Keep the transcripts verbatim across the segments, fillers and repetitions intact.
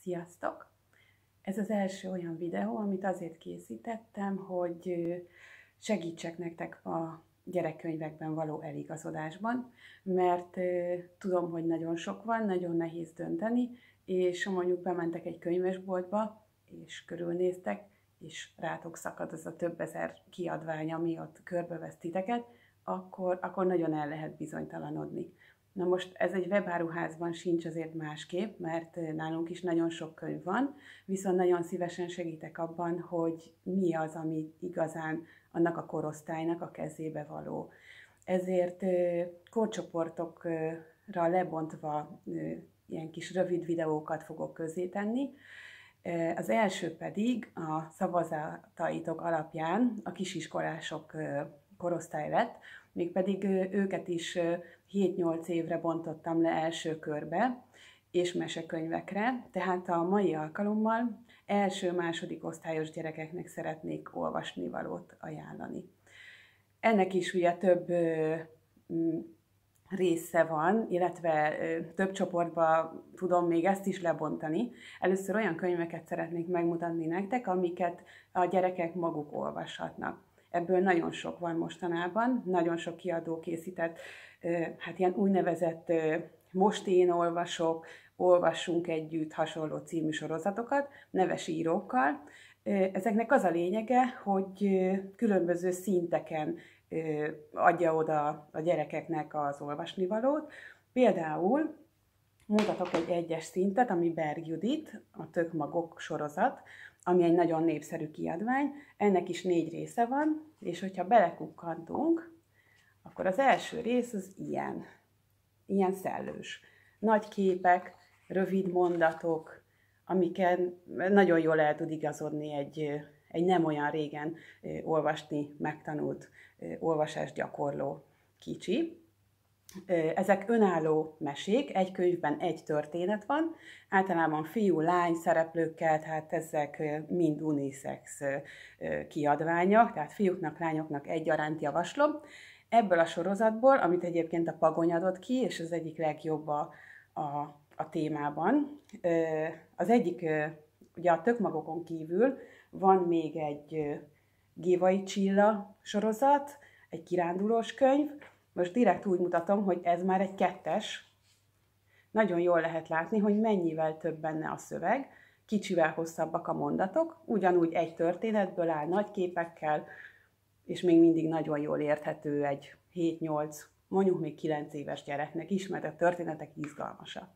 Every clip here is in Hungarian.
Sziasztok! Ez az első olyan videó, amit azért készítettem, hogy segítsek nektek a gyerekkönyvekben való eligazodásban, mert tudom, hogy nagyon sok van, nagyon nehéz dönteni, és ha mondjuk bementek egy könyvesboltba, és körülnéztek, és rátok szakad az a több ezer kiadvány, ami ott körbevesz titeket, akkor, akkor nagyon el lehet bizonytalanodni. Na most ez egy webáruházban sincs azért másképp, mert nálunk is nagyon sok könyv van, viszont nagyon szívesen segítek abban, hogy mi az, ami igazán annak a korosztálynak a kezébe való. Ezért korcsoportokra lebontva ilyen kis rövid videókat fogok közzétenni. Az első pedig a szavazataitok alapján a kisiskolások korosztály lett, mégpedig őket is hét-nyolc évre bontottam le első körbe, és mesekönyvekre, tehát a mai alkalommal első-második osztályos gyerekeknek szeretnék olvasnivalót ajánlani. Ennek is ugye több része van, illetve több csoportba tudom még ezt is lebontani. Először olyan könyveket szeretnék megmutatni nektek, amiket a gyerekek maguk olvashatnak. Ebből nagyon sok van mostanában, nagyon sok kiadó készített, hát ilyen úgynevezett most én olvasok, olvassunk együtt hasonló című sorozatokat, neves írókkal. Ezeknek az a lényege, hogy különböző szinteken adja oda a gyerekeknek az olvasnivalót. Például mutatok egy egyes szintet, ami Berg Judit, a Tök magok sorozat, ami egy nagyon népszerű kiadvány. Ennek is négy része van, és hogyha belekukkantunk, akkor az első rész az ilyen, ilyen szellős. Nagy képek, rövid mondatok, amiken nagyon jól el tud igazodni egy, egy nem olyan régen olvasni megtanult olvasásgyakorló kicsi. Ezek önálló mesék, egy könyvben egy történet van, általában fiú-lány szereplőkkel, tehát ezek mind unisex kiadványok, tehát fiúknak, lányoknak egyaránt javaslom. Ebből a sorozatból, amit egyébként a Pagony adott ki, és az egyik legjobb a, a, a témában, az egyik, ugye a Tök magokon kívül van még egy Gévai Csilla sorozat, egy kirándulós könyv. Most direkt úgy mutatom, hogy ez már egy kettes. Nagyon jól lehet látni, hogy mennyivel több benne a szöveg, kicsivel hosszabbak a mondatok, ugyanúgy egy történetből áll nagy képekkel, és még mindig nagyon jól érthető egy hét-nyolc, mondjuk még kilenc éves gyereknek is, mert a történetek izgalmasak.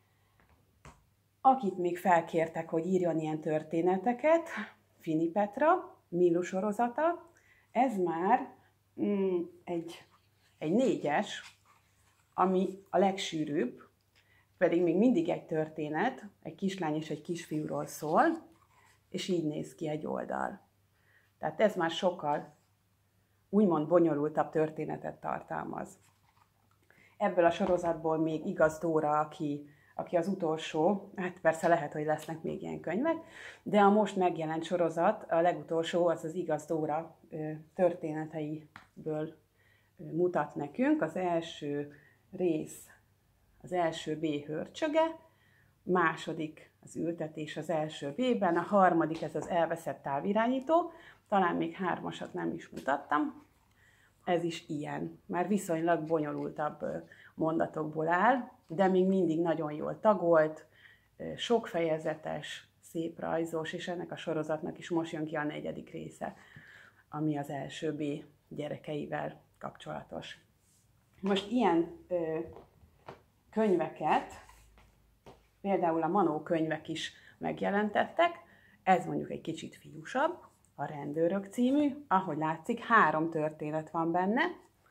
Akit még felkértek, hogy írjon ilyen történeteket, Fini Petra, Milu sorozata, ez már mm, egy, egy négyes, ami a legsűrűbb, pedig még mindig egy történet, egy kislány és egy kisfiúról szól, és így néz ki egy oldal. Tehát ez már sokkal úgymond bonyolultabb történetet tartalmaz. Ebből a sorozatból még Igaz Dóra, aki, aki az utolsó, hát persze lehet, hogy lesznek még ilyen könyvek, de a most megjelent sorozat, a legutolsó, az az Igaz Dóra történeteiből mutat nekünk. Az első rész, az első B hörcsöge, második az ültetés az első B-ben, a harmadik ez az elveszett távirányító, talán még hármasat nem is mutattam. Ez is ilyen, már viszonylag bonyolultabb mondatokból áll, de még mindig nagyon jól tagolt, sok fejezetes, szép rajzos, és ennek a sorozatnak is most jön ki a negyedik része, ami az első B gyerekeivel kapcsolatos. Most ilyen ö, könyveket, például a Manó könyvek is megjelentettek, ez mondjuk egy kicsit fiúsabb, a Rendőrök című, ahogy látszik, három történet van benne,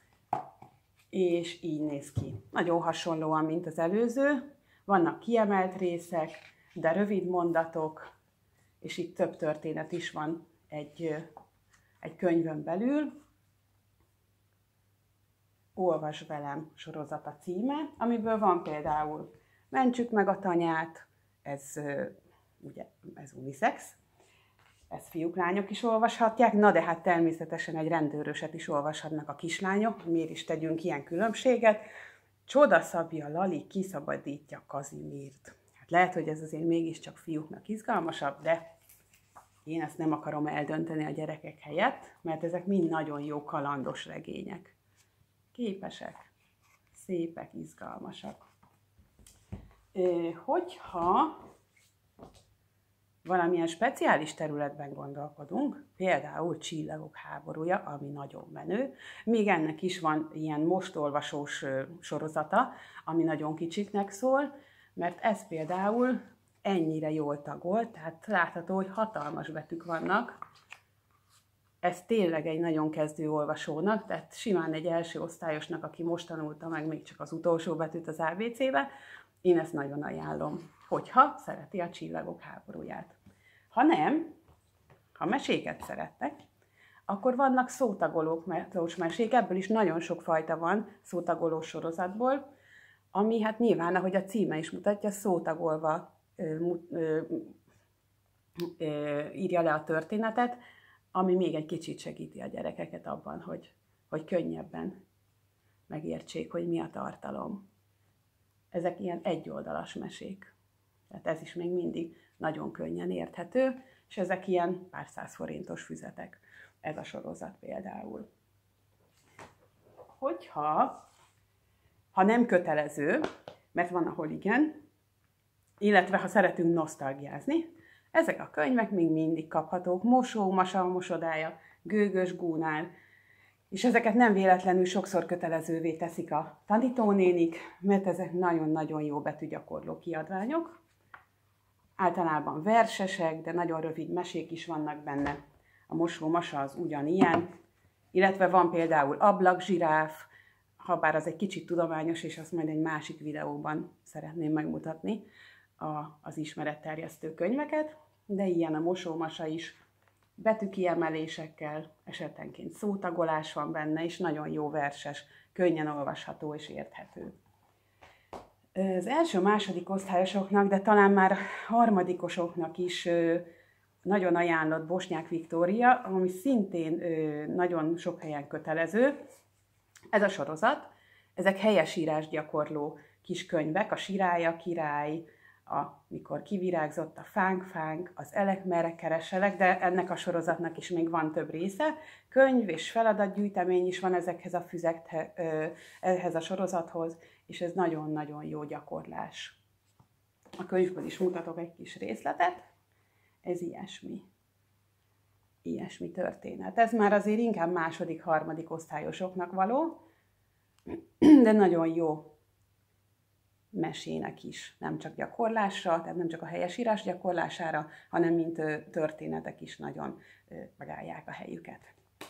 és így néz ki. Nagyon hasonlóan, mint az előző, vannak kiemelt részek, de rövid mondatok, és itt több történet is van egy, egy könyvön belül. Olvas velem sorozata címe, amiből van például Mentsük meg a tanyát, ez, ugye, ez unisex, ezt fiúk, lányok is olvashatják, na de hát természetesen egy rendőröset is olvashatnak a kislányok, miért is tegyünk ilyen különbséget. Csodaszabja Lali kiszabadítja Kazimírt. Hát Lehet, hogy ez azért mégiscsak fiúknak izgalmasabb, de én ezt nem akarom eldönteni a gyerekek helyett, mert ezek mind nagyon jó kalandos regények. Képesek, szépek, izgalmasak. Hogyha valamilyen speciális területben gondolkodunk, például Csillagok háborúja, ami nagyon menő, még ennek is van ilyen mostolvasós sorozata, ami nagyon kicsiknek szól, mert ez például ennyire jól tagolt, tehát látható, hogy hatalmas betűk vannak. Ez tényleg egy nagyon kezdő olvasónak, tehát simán egy első osztályosnak, aki most tanulta meg még csak az utolsó betűt az á bé cébe, én ezt nagyon ajánlom, hogyha szereti a Csillagok háborúját. Ha nem, ha meséket szerettek, akkor vannak szótagolós mesék, ebből is nagyon sok fajta van szótagolós sorozatból, ami hát nyilván, ahogy a címe is mutatja, szótagolva ö, ö, ö, írja le a történetet, ami még egy kicsit segíti a gyerekeket abban, hogy, hogy könnyebben megértsék, hogy mi a tartalom. Ezek ilyen egyoldalas mesék. Tehát ez is még mindig nagyon könnyen érthető, és ezek ilyen pár száz forintos füzetek. Ez a sorozat például. Hogyha, ha nem kötelező, mert van, ahol igen, illetve ha szeretünk nosztalgiázni, ezek a könyvek még mindig kaphatók. Mosó, Masa mosodája, Gőgös Gúnál, és ezeket nem véletlenül sokszor kötelezővé teszik a tanítónénik, mert ezek nagyon-nagyon jó betűgyakorló kiadványok. Általában versesek, de nagyon rövid mesék is vannak benne. A Mosó Masa az ugyanilyen, illetve van például Ablakzsiráf, habár az egy kicsit tudományos, és azt majd egy másik videóban szeretném megmutatni a, az ismeretterjesztő könyveket, de ilyen a Mosó Masa is, betűkiemelésekkel, esetenként szótagolás van benne, és nagyon jó verses, könnyen olvasható és érthető. Az első-második osztályosoknak, de talán már harmadikosoknak is nagyon ajánlott Bosnyák Viktória, ami szintén nagyon sok helyen kötelező. Ez a sorozat, ezek helyesírás gyakorló kis könyvek, a Sirálya király, amikor kivirágzott a fánk-fánk, az elek merre kereselek, de ennek a sorozatnak is még van több része. Könyv és feladatgyűjtemény is van ezekhez a füzekhez, ehhez a sorozathoz, és ez nagyon-nagyon jó gyakorlás. A könyvből is mutatok egy kis részletet. Ez ilyesmi. Ilyesmi történet. Ez már azért inkább második, harmadik osztályosoknak való, de nagyon jó mesének is, nem csak gyakorlásra, tehát nem csak a helyesírás gyakorlására, hanem mint történetek is nagyon megállják a helyüket.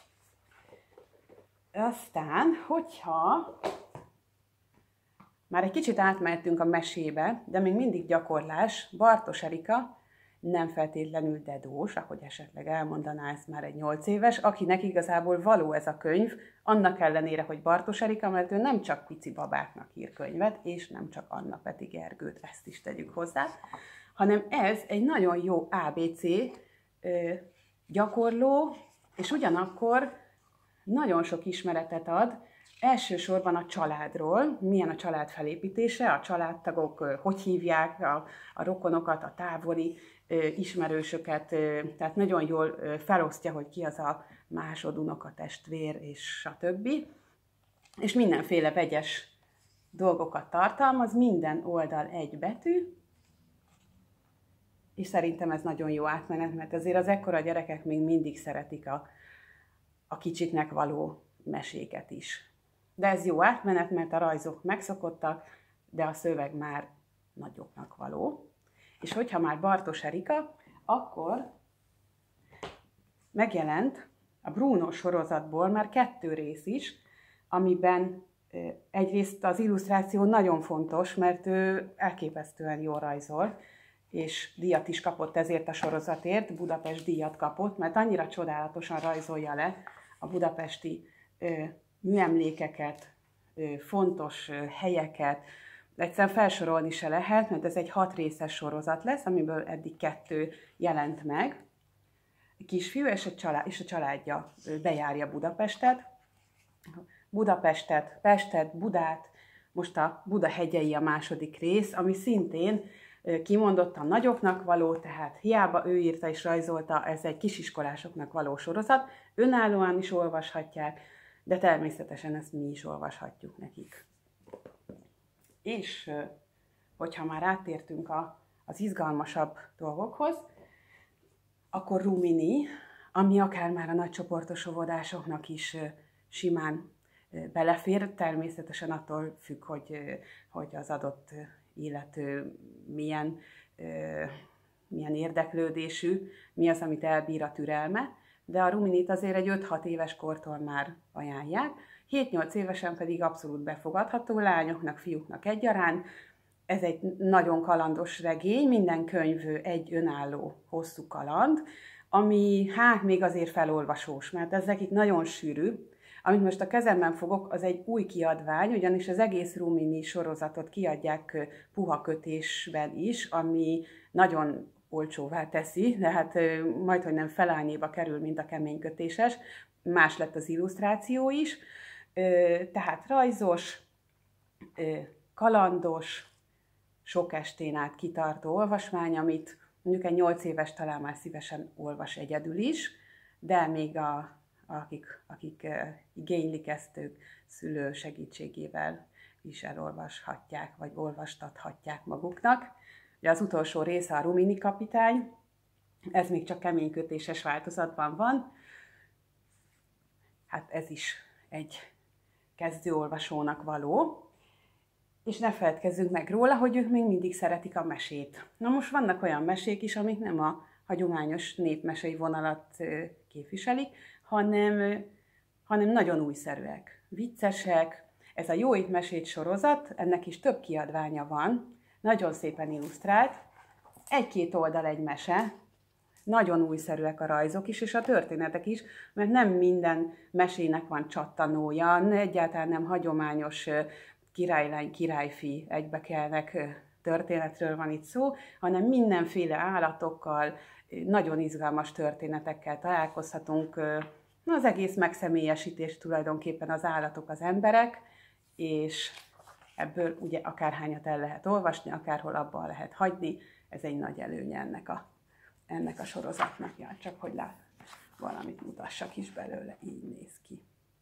Aztán, hogyha már egy kicsit átmehetünk a mesébe, de még mindig gyakorlás, Bartos Erika nem feltétlenül dedós, ahogy esetleg elmondaná ezt már egy nyolc éves, akinek igazából való ez a könyv, annak ellenére, hogy Bartos Erika, mert ő nem csak pici babáknak ír könyvet, és nem csak Anna Peti Gergőt, ezt is tegyük hozzá, hanem ez egy nagyon jó á bé cé gyakorló, és ugyanakkor nagyon sok ismeretet ad, elsősorban a családról, milyen a család felépítése, a családtagok hogy hívják a, a rokonokat, a távoli ismerősöket, tehát nagyon jól felosztja, hogy ki az a másodunoka, testvér, és stb. És mindenféle vegyes dolgokat tartalmaz, minden oldal egy betű, és szerintem ez nagyon jó átmenet, mert azért az ekkora gyerekek még mindig szeretik a, a kicsiknek való meséket is. De ez jó átmenet, mert a rajzok megszokottak, de a szöveg már nagyoknak való. És hogyha már Bartos Erika, akkor megjelent a Bruno sorozatból már kettő rész is, amiben egyrészt az illusztráció nagyon fontos, mert ő elképesztően jól rajzol, és díjat is kapott ezért a sorozatért, Budapest díjat kapott, mert annyira csodálatosan rajzolja le a budapesti műemlékeket, fontos helyeket, egyszerűen felsorolni se lehet, mert ez egy hat részes sorozat lesz, amiből eddig kettő jelent meg. A kisfiú és a, család, és a családja bejárja Budapestet. Budapestet, Pestet, Budát, most a Buda hegyei a második rész, ami szintén kimondottan nagyoknak való, tehát hiába ő írta és rajzolta, ez egy kisiskolásoknak való sorozat, önállóan is olvashatják, de természetesen ezt mi is olvashatjuk nekik. És hogyha már áttértünk a, az izgalmasabb dolgokhoz, akkor Rumini, ami akár már a nagycsoportos óvodásoknak is simán belefér, természetesen attól függ, hogy, hogy az adott illető milyen, milyen érdeklődésű, mi az, amit elbír a türelme, de a Ruminit azért egy öt-hat éves kortól már ajánlják, hét-nyolc évesen pedig abszolút befogadható, lányoknak, fiúknak egyaránt. Ez egy nagyon kalandos regény, minden könyv egy önálló, hosszú kaland, ami hát még azért felolvasós, mert ez nekik nagyon sűrű. Amit most a kezemben fogok, az egy új kiadvány, ugyanis az egész Rumini sorozatot kiadják puha kötésben is, ami nagyon olcsóvá teszi, de hát majdhogy nem felányéba kerül, mint a keménykötéses. Más lett az illusztráció is, tehát rajzos, kalandos, sok estén át kitartó olvasmány, amit mondjuk egy nyolc éves talán már szívesen olvas egyedül is, de még a, akik, akik igénylik ezt, ők szülő segítségével is elolvashatják, vagy olvastathatják maguknak. Ugye az utolsó része a Rumini kapitány, ez még csak keménykötéses változatban van. Hát ez is egy kezdőolvasónak való. És ne feledkezzünk meg róla, hogy ők még mindig szeretik a mesét. Na most vannak olyan mesék is, amik nem a hagyományos népmesei vonalat képviselik, hanem, hanem nagyon újszerűek, viccesek. Ez a Jó Itt Mesét sorozat, ennek is több kiadványa van, nagyon szépen illusztrált, egy-két oldal egy mese, nagyon újszerűek a rajzok is, és a történetek is, mert nem minden mesének van csattanója, egyáltalán nem hagyományos királylány, királyfi egybekelnek történetről van itt szó, hanem mindenféle állatokkal, nagyon izgalmas történetekkel találkozhatunk. Az egész megszemélyesítés tulajdonképpen az állatok, az emberek, és ebből ugye akárhányat el lehet olvasni, akárhol abban lehet hagyni. Ez egy nagy előnye ennek a, ennek a sorozatnak. Ja, csak hogy lát, valamit mutassak is belőle, így néz ki.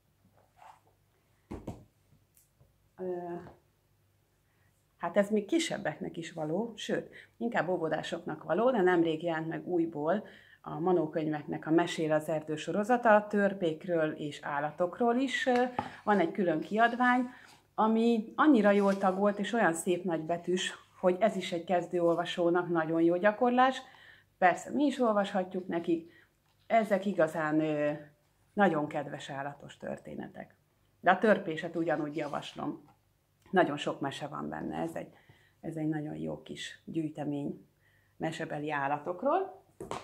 Hát ez még kisebbeknek is való, sőt, inkább óvodásoknak való, de nemrég jelent meg újból a Manó könyveknek a Mesél az erdő sorozata, törpékről és állatokról is. Van egy külön kiadvány, ami annyira jól tagolt és olyan szép nagybetűs, hogy ez is egy kezdőolvasónak nagyon jó gyakorlás. Persze mi is olvashatjuk nekik, ezek igazán nagyon kedves állatos történetek. De a törpéset ugyanúgy javaslom. Nagyon sok mese van benne, ez egy, ez egy nagyon jó kis gyűjtemény mesebeli állatokról.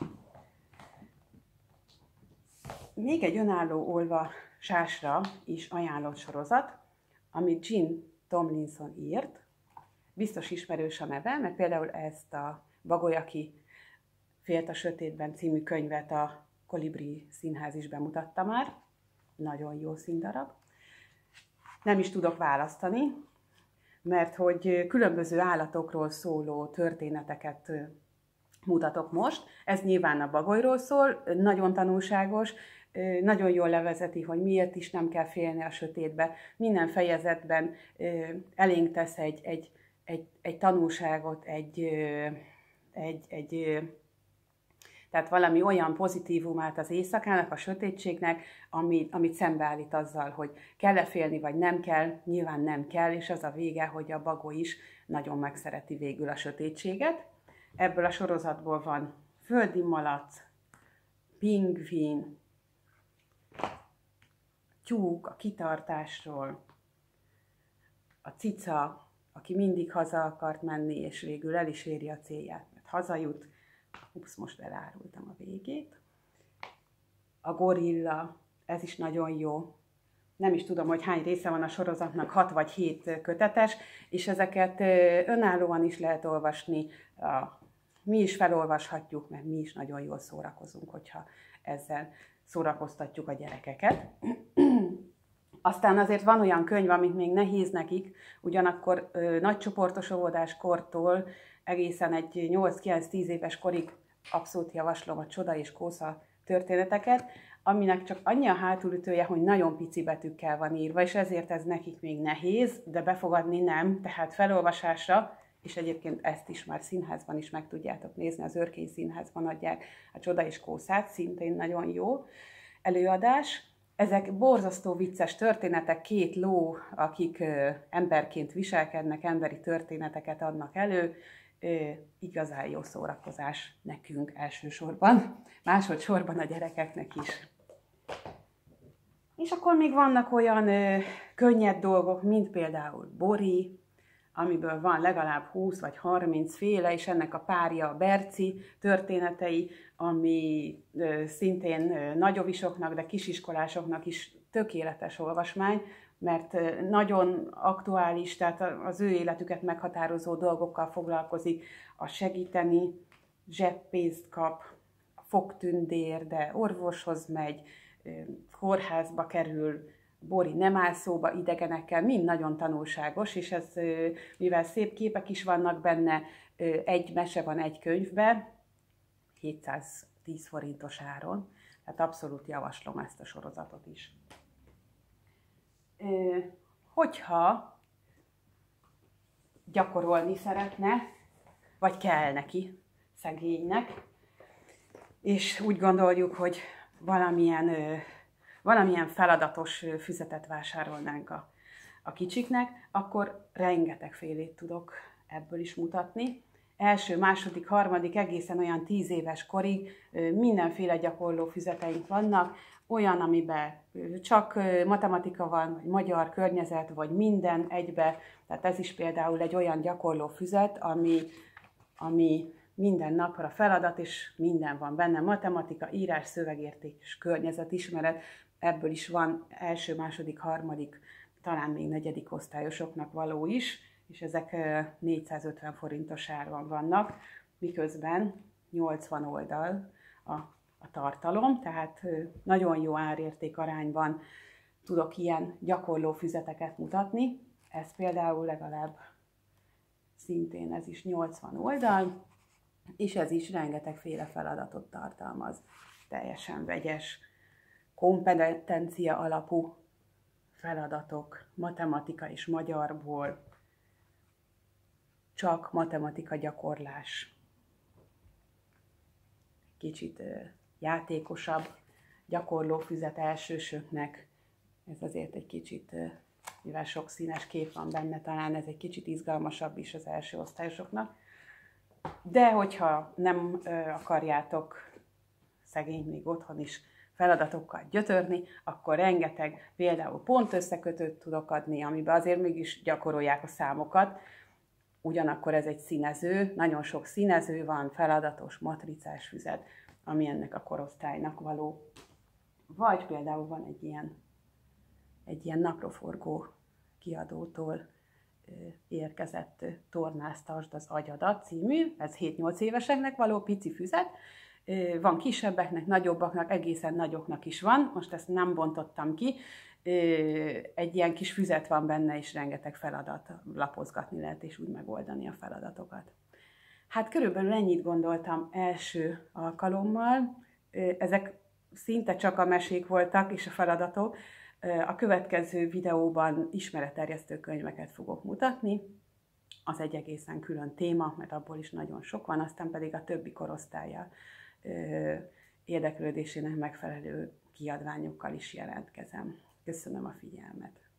Még egy önálló olvasásra is ajánlott sorozat, amit Jean Tomlinson írt. Biztos ismerős a neve, mert például ezt a Bagoly, aki félt a sötétben című könyvet a Kolibri Színház is bemutatta már. Nagyon jó színdarab. Nem is tudok választani, mert hogy különböző állatokról szóló történeteket mutatok most. Ez nyilván a bagolyról szól, nagyon tanulságos, nagyon jól levezeti, hogy miért is nem kell félni a sötétbe. Minden fejezetben elénk tesz egy, egy, egy, egy tanulságot, egy, egy, egy tehát valami olyan pozitívumát az éjszakának, a sötétségnek, amit, amit szembeállít azzal, hogy kell-e félni, vagy nem kell, nyilván nem kell, és az a vége, hogy a bagoly is nagyon megszereti végül a sötétséget. Ebből a sorozatból van földi malac, pingvin, tyúk a kitartásról, a cica, aki mindig haza akart menni, és végül el is éri a célját, mert hazajut. Ups, most elárultam a végét. A gorilla, ez is nagyon jó. Nem is tudom, hogy hány része van a sorozatnak, hat vagy hét kötetes, és ezeket önállóan is lehet olvasni. Mi is felolvashatjuk, mert mi is nagyon jól szórakozunk, hogyha ezzel szórakoztatjuk a gyerekeket. Aztán azért van olyan könyv, amit még nehéz nekik, ugyanakkor ö, nagycsoportos óvodáskortól egészen egy nyolc-kilenc-tíz éves korig abszolút javaslom a Csoda és Kósza történeteket, aminek csak annyi a hátulütője, hogy nagyon pici betűkkel van írva, és ezért ez nekik még nehéz, de befogadni nem, tehát felolvasásra, és egyébként ezt is már színházban is meg tudjátok nézni, az Örkény Színházban adják a Csoda és Kószát, szintén nagyon jó előadás. Ezek borzasztó vicces történetek, két ló, akik ö, emberként viselkednek, emberi történeteket adnak elő, ö, igazán jó szórakozás nekünk elsősorban, másodszorban a gyerekeknek is. És akkor még vannak olyan ö, könnyed dolgok, mint például Bori, amiből van legalább húsz vagy harminc féle, és ennek a párja a Berci történetei, ami ö, szintén ö, nagyovisoknak, de kisiskolásoknak is tökéletes olvasmány, mert ö, nagyon aktuális, tehát az ő életüket meghatározó dolgokkal foglalkozik, a segíteni, zseppénzt kap, fogtündér, de orvoshoz megy, ö, kórházba kerül, Bori nem áll szóba idegenekkel, mind nagyon tanulságos, és ez, mivel szép képek is vannak benne, egy mese van egy könyvben, hétszáztíz forintos áron, tehát abszolút javaslom ezt a sorozatot is. Hogyha gyakorolni szeretne, vagy kell neki, szegénynek, és úgy gondoljuk, hogy valamilyen valamilyen feladatos füzetet vásárolnánk a, a kicsiknek, akkor rengetegfélét tudok ebből is mutatni. Első, második, harmadik, egészen olyan tíz éves korig mindenféle gyakorló füzeteink vannak, olyan, amiben csak matematika van, vagy magyar környezet, vagy minden egybe. Tehát ez is például egy olyan gyakorló füzet, ami, ami minden napra feladat, és minden van benne, matematika, írás, szövegérték és környezetismeret. Ebből is van első, második, harmadik, talán még negyedik osztályosoknak való is, és ezek négyszázötven forintos áron vannak, miközben nyolcvan oldal a, a tartalom, tehát nagyon jó árérték arányban tudok ilyen gyakorló füzeteket mutatni. Ez például legalább szintén ez is nyolcvan oldal, és ez is rengetegféle feladatot tartalmaz. Teljesen vegyes, kompetencia alapú feladatok, matematika és magyarból, csak matematika gyakorlás. Kicsit játékosabb, gyakorló füzet elsősöknek, ez azért egy kicsit, mivel sok színes kép van benne, talán ez egy kicsit izgalmasabb is az első osztályosoknak. De hogyha nem akarjátok szegény még otthon is feladatokkal gyötörni, akkor rengeteg például pontösszekötőt tudok adni, amiben azért mégis gyakorolják a számokat. Ugyanakkor ez egy színező, nagyon sok színező van, feladatos, matricás füzet, ami ennek a korosztálynak való. Vagy például van egy ilyen, egy ilyen napraforgó kiadótól érkezett Tornáztasd az agyadat című, ez hét-nyolc éveseknek való pici füzet. Van kisebbeknek, nagyobbaknak, egészen nagyoknak is van, most ezt nem bontottam ki. Egy ilyen kis füzet van benne, és rengeteg feladat, lapozgatni lehet, és úgy megoldani a feladatokat. Hát körülbelül ennyit gondoltam első alkalommal. Ezek szinte csak a mesék voltak, és a feladatok. A következő videóban ismeretterjesztő könyveket fogok mutatni. Az egy egészen külön téma, mert abból is nagyon sok van, aztán pedig a többi korosztállyal érdeklődésének megfelelő kiadványokkal is jelentkezem. Köszönöm a figyelmet!